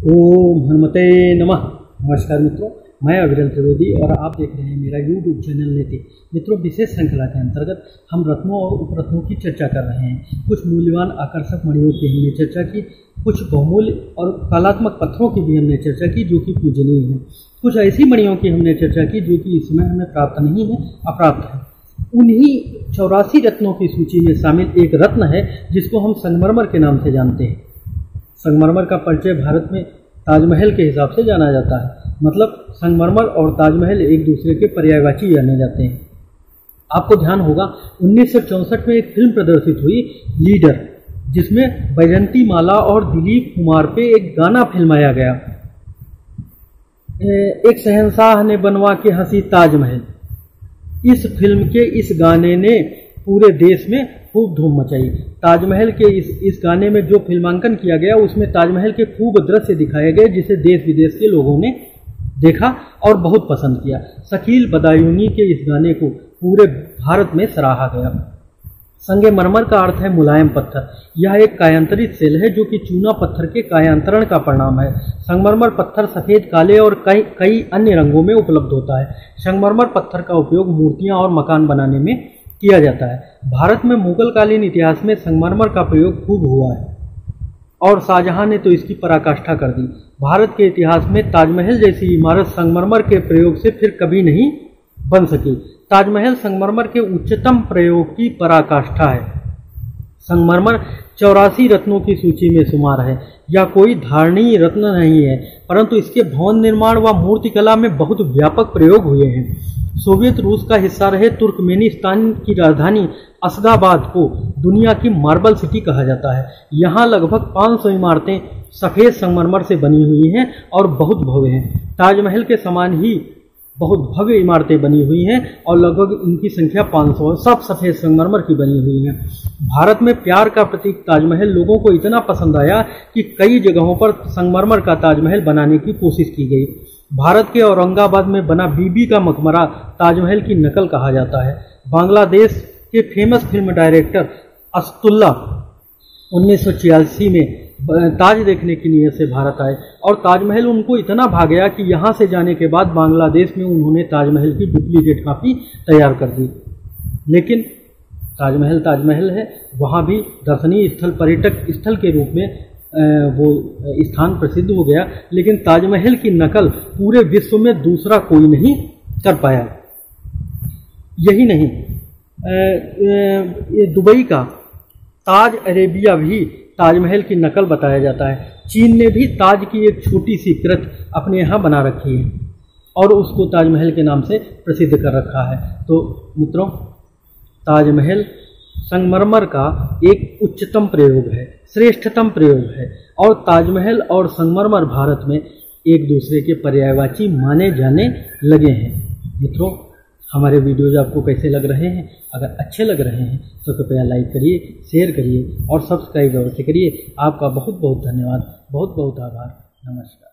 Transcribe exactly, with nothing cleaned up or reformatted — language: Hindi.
ओम हनुमते नमः। नमस्कार मित्रों, मैं अविरल त्रिवेदी और आप देख रहे हैं मेरा यूट्यूब चैनल नीति। मित्रों, विशेष श्रृंखला के अंतर्गत हम रत्नों और उपरत्नों की चर्चा कर रहे हैं। कुछ मूल्यवान आकर्षक मणियों की हमने चर्चा की, कुछ बहुमूल्य और कलात्मक पत्थरों की भी हमने चर्चा की जो कि पूजनीय हैं। कुछ ऐसी मणियों की हमने चर्चा की जो कि इस समय हमें प्राप्त नहीं है, अप्राप्त है। उन्हीं चौरासी रत्नों की सूची में शामिल एक रत्न है जिसको हम संगमरमर के नाम से जानते हैं। संगमरमर का परिचय भारत में ताजमहल के हिसाब से जाना जाता है। मतलब संगमरमर और ताजमहल एक दूसरे के पर्यायवाची जाने जाते हैं। आपको ध्यान होगा उन्नीस सौ चौंसठ में एक फिल्म प्रदर्शित हुई लीडर, जिसमें बैजंती माला और दिलीप कुमार पे एक गाना फिल्माया गया। एक शहंशाह ने बनवा के हंसी ताजमहल। इस फिल्म के इस गाने ने पूरे देश में खूब धूम मचाई। ताजमहल के इस इस गाने में जो फिल्मांकन किया गया उसमें ताजमहल के खूब दृश्य दिखाए गए जिसे देश विदेश के लोगों ने देखा और बहुत पसंद किया। शकील बदायूनी के इस गाने को पूरे भारत में सराहा गया। संगमरमर का अर्थ है मुलायम पत्थर। यह एक कायांतरित सेल है जो कि चूना पत्थर के कायांतरण का परिणाम है। संगमरमर पत्थर सफेद, काले और कई कई अन्य रंगों में उपलब्ध होता है। संगमरमर पत्थर का उपयोग मूर्तियां और मकान बनाने में किया जाता है। भारत में मुगल कालीन इतिहास में संगमरमर का प्रयोग खूब हुआ है और शाहजहां ने तो इसकी पराकाष्ठा कर दी। भारत के इतिहास में ताजमहल जैसी इमारत संगमरमर के प्रयोग से फिर कभी नहीं बन सकी। ताजमहल संगमरमर के उच्चतम प्रयोग की पराकाष्ठा है। संगमरमर चौरासी रत्नों की सूची में शुमार है। यह कोई धारणीय रत्न नहीं है, परंतु इसके भवन निर्माण व मूर्तिकला में बहुत व्यापक प्रयोग हुए हैं। सोवियत रूस का हिस्सा रहे तुर्कमेनिस्तान की राजधानी अशगाबाद को दुनिया की मार्बल सिटी कहा जाता है। यहाँ लगभग पाँच सौ इमारतें सफ़ेद संगमरमर से बनी हुई हैं और बहुत भव्य हैं। ताजमहल के समान ही बहुत भव्य इमारतें बनी हुई हैं और लगभग इनकी संख्या पाँच सौ है। सब सफ़ेद संगमरमर की बनी हुई हैं। भारत में प्यार का प्रतीक ताजमहल लोगों को इतना पसंद आया कि कई जगहों पर संगमरमर का ताजमहल बनाने की कोशिश की गई। भारत के औरंगाबाद में बना बीबी का मकबरा ताजमहल की नकल कहा जाता है। बांग्लादेश के फेमस फिल्म डायरेक्टर असदुल्ला उन्नीस सौ छियासी में ताज देखने की नीयत से भारत आए और ताजमहल उनको इतना भा गया कि यहाँ से जाने के बाद बांग्लादेश में उन्होंने ताजमहल की डुप्लीकेट कॉपी तैयार कर दी। लेकिन ताजमहल ताजमहल है, वहाँ भी दर्शनीय स्थल, पर्यटक स्थल के रूप में वो स्थान प्रसिद्ध हो गया। लेकिन ताजमहल की नकल पूरे विश्व में दूसरा कोई नहीं कर पाया। यही नहीं, ये दुबई का ताज अरेबिया भी ताजमहल की नकल बताया जाता है। चीन ने भी ताज की एक छोटी सी कृत अपने यहाँ बना रखी है और उसको ताजमहल के नाम से प्रसिद्ध कर रखा है। तो मित्रों, ताजमहल संगमरमर का एक उच्चतम प्रयोग है, श्रेष्ठतम प्रयोग है और ताजमहल और संगमरमर भारत में एक दूसरे के पर्यायवाची माने जाने लगे हैं। मित्रों, हमारे वीडियोज आपको कैसे लग रहे हैं? अगर अच्छे लग रहे हैं तो कृपया लाइक करिए, शेयर करिए और सब्सक्राइब अवश्य करिए। आपका बहुत बहुत धन्यवाद, बहुत बहुत आभार। नमस्कार।